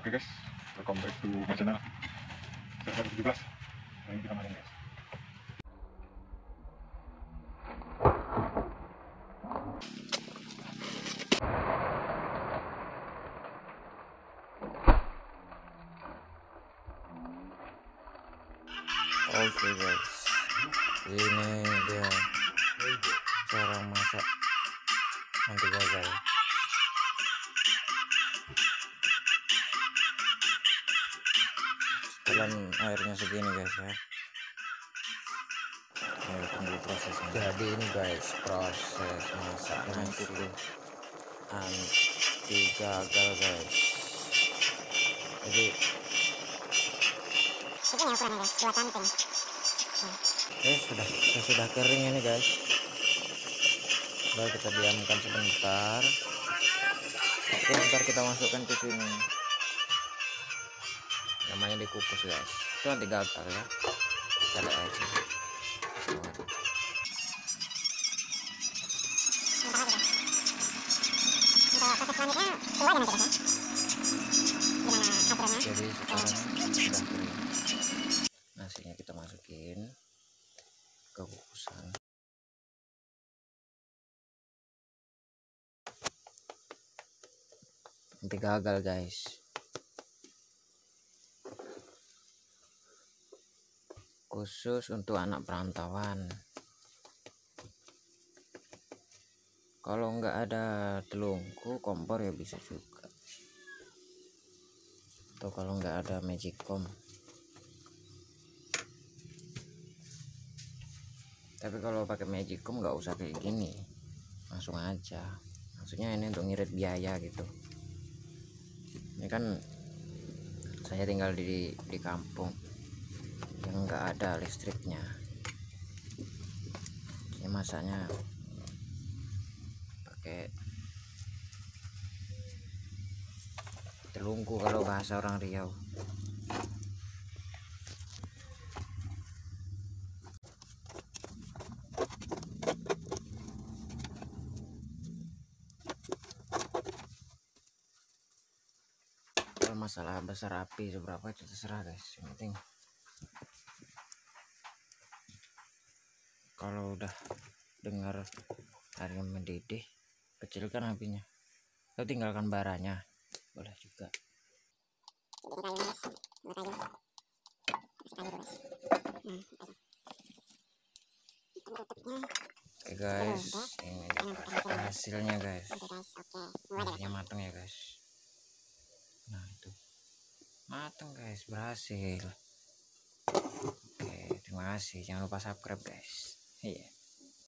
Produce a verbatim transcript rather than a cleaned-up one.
Oke guys, welcome back to my channel. Server tujuh belas. Ini kita main guys. Oke guys, ini dia cara masak nanti gagal. Setelan airnya segini guys ya. Ayo tunggu prosesnya. Jadi ini guys proses masak nasi anti gagal guys. Jadi segini ukurannya guys, dua kanting. eh sudah sudah kering ini guys. Lalu kita diamkan sebentar. Oke, ntar kita masukkan ke sini. Namanya dikukus guys. Itu nanti gagal ya. Kita lihat aja. Jadi sekarang sudah kering. Nasinya kita masukin ke kukusan. Nanti gagal guys. Khusus untuk anak perantauan. Kalau nggak ada telungku, kompor ya bisa juga. Atau kalau nggak ada magicom. Tapi kalau pakai magicom nggak usah kayak gini, langsung aja. Maksudnya ini untuk ngirit biaya gitu. Ini kan saya tinggal di di kampung yang nggak ada listriknya. Saya masaknya pakai telungku kalau bahasa orang Riau. Kalau masalah besar api seberapa itu terserah guys, yang penting kalau udah dengar airnya mendidih, kecilkan apinya, lalu tinggalkan baranya, boleh juga. Oke guys, ini hasilnya guys, hasilnya matang ya guys. Nah itu matang guys, berhasil. Oke, terima kasih, jangan lupa subscribe guys. Iya.